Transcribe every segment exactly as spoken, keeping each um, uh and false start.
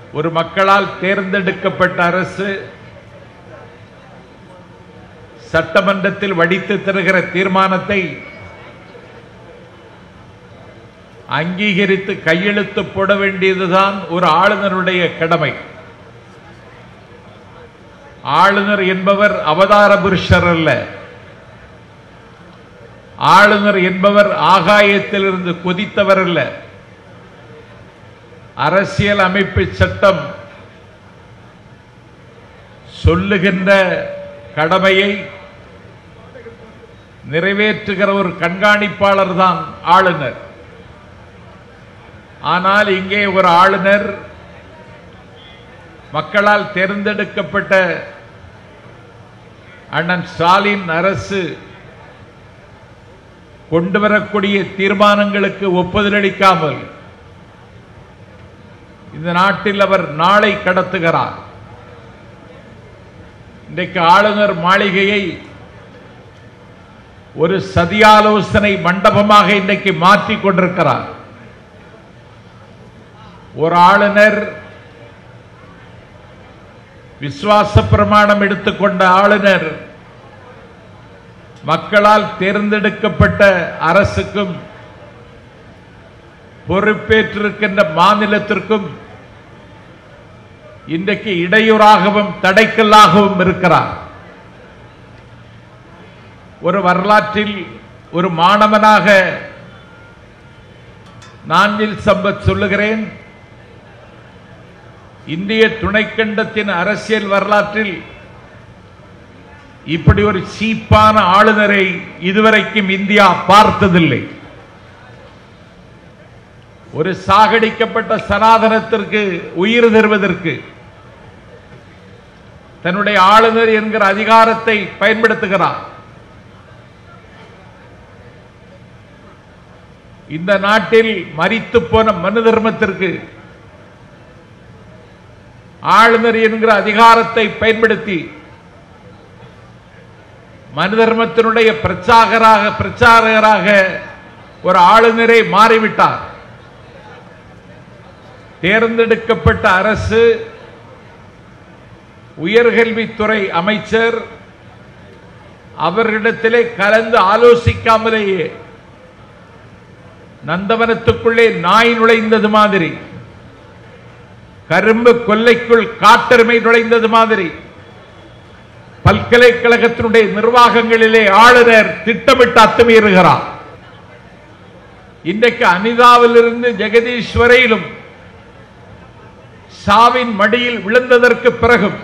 ஒரு மக்களால் தேர்ந்தெடுக்கப்பட்ட அரசு சட்டமன்றத்தில் வடித்து தருகிற தீர்மானத்தை அங்கீகரித்து கையெழுத்து போட வேண்டியதுதான் ஒரு ஆளுநருடைய கடமை. ஆளுநர் என்பவர் அவதார புருஷர் அல்ல. ஆளுநர் என்பவர் ஆகாயத்திலிருந்து கொதித்தவர் அல்ல. அரசியல் அமைப்பு சட்டம் சொல்லுகின்ற கடமையை நிறைவேற்றுகிற ஒரு கண்காணிப்பாளர் தான் ஆளுநர். ஆனால் இங்கே ஒரு ஆளுநர் மக்களால் தேர்ந்தெடுக்கப்பட்ட அண்ணன் ஸ்டாலின் அரசு கொண்டு வரக்கூடிய தீர்மானங்களுக்கு ஒப்புதல் அளிக்காமல் இந்த நாட்டில் அவர் நாளை கடத்துகிறார். இன்றைக்கு ஆளுநர் மாளிகையை ஒரு சதியாலோசனை மண்டபமாக இன்றைக்கு மாற்றிக் கொண்டிருக்கிறார். ஒரு ஆளுநர் விசுவாச பிரமாணம் எடுத்துக்கொண்ட ஆளுநர் மக்களால் தேர்ந்தெடுக்கப்பட்ட அரசுக்கும் பொறுப்பேற்றிருக்கின்ற மாநிலத்திற்கும் இன்றைக்கு இடையூறாகவும் தடைக்கல்லாகவும் இருக்கிறார். ஒரு வரலாற்றில் ஒரு மாணவனாக நாஞ்சில் சம்பத் சொல்லுகிறேன், இந்திய துணைக்கண்டத்தின் அரசியல் வரலாற்றில் இப்படி ஒரு சீப்பான ஆளுநரை இதுவரைக்கும் இந்தியா பார்த்ததில்லை. ஒரு சாகடிக்கப்பட்ட சனாதனத்திற்கு உயிர் தருவதற்கு தன்னுடைய ஆளுநர் என்கிற அதிகாரத்தை பயன்படுத்துகிறார். இந்த நாட்டில் மரித்து போன மனு தர்மத்திற்கு ஆளுநர் என்கிற அதிகாரத்தை பயன்படுத்தி மனு தர்மத்தினுடைய பிரச்சாரகராக பிரச்சாரகராக ஒரு ஆளுநரை மாறிவிட்டார். தேர்ந்தெடுக்கப்பட்ட அரசு உயர்கல்வித்துறை அமைச்சர் அவர்களிடத்திலே கலந்து ஆலோசிக்காமலேயே நந்தவனத்துக்குள்ளே நாய் நுழைந்தது மாதிரி, கரும்பு கொல்லைக்குள் காட்டெருமை நுழைந்தது மாதிரி பல்கலைக்கழகத்தினுடைய நிர்வாகங்களிலே ஆளுநர் திட்டமிட்டு அத்துமீறுகிறார். இன்றைக்கு அனிதாவிலிருந்து ஜெகதீஷ் வரையிலும் சாவின் மடியில் விழுந்ததற்கு பிறகும்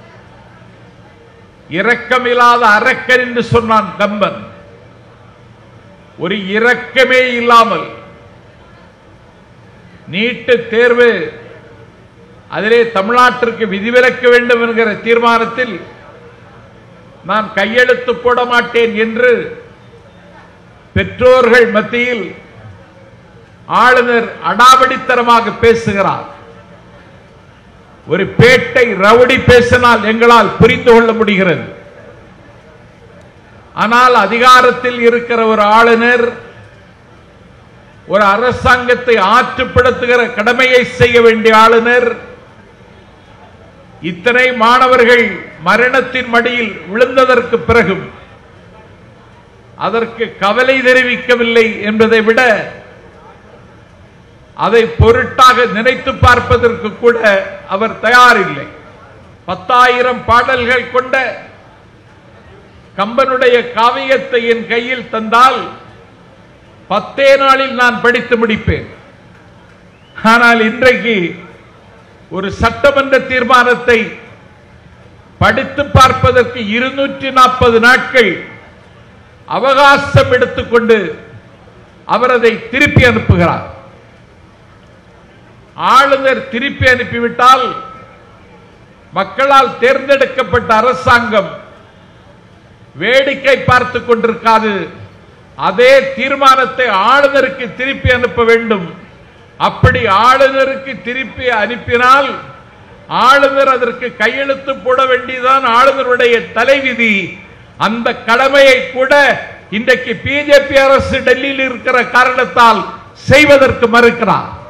இரக்கமில்லாத அரக்கன் என்று சொன்னான் கம்பன். ஒரு இரக்கமே இல்லாமல் நீட் தேர்வு அதிலே தமிழ்நாட்டிற்கு விதிவிலக்க வேண்டும் என்கிற தீர்மானத்தில் நான் கையெழுத்து போட மாட்டேன் என்று பெற்றோர்கள் மத்தியில் ஆளுநர் அடாவடித்தனமாக பேசுகிறார். ஒரு பேட்டை ரவுடி பேசினால் எங்களால் புரிந்து கொள்ள முடிகிறது. ஆனால் அதிகாரத்தில் இருக்கிற ஒரு ஆளுநர் ஒரு அரசாங்கத்தை ஆற்றுப்படுத்துகிற கடமையை செய்ய வேண்டிய ஆளுநர் இத்தனை மாணவர்கள் மரணத்தின் மடியில் விழுந்ததற்கு பிறகும் அதற்கு கவலை தெரிவிக்கவில்லை என்பதை விட அதை பொருட்டாக நினைத்து பார்ப்பதற்கு கூட அவர் தயாரில்லை. பத்தாயிரம் பாடல்கள் கொண்ட கம்பனுடைய காவியத்தை என் கையில் தந்தால் பத்தே நாளில் நான் படித்து முடிப்பேன். ஆனால் இன்றைக்கு ஒரு சட்டமன்ற தீர்மானத்தை படித்து பார்ப்பதற்கு இருநூற்றி நாற்பது நாட்கள் அவகாசம் எடுத்துக்கொண்டு அவர் அதை திருப்பி அனுப்புகிறார். ஆளுநர் திருப்பி அனுப்பிவிட்டால் மக்களால் தேர்ந்தெடுக்கப்பட்ட அரசாங்கம் வேடிக்கை பார்த்து கொண்டிருக்காது. அதே தீர்மானத்தை ஆளுநருக்கு திருப்பி அனுப்ப வேண்டும். அப்படி ஆளுநருக்கு திருப்பி அனுப்பினால் ஆளுநர் அதற்கு கையெழுத்து போட வேண்டியதான் ஆளுநருடைய தலைவிதி. அந்த கடமையை கூட இன்றைக்கு பிஜேபி அரசு டெல்லியில் இருக்கிற காரணத்தால் செய்வதற்கு மறுக்கிறார்.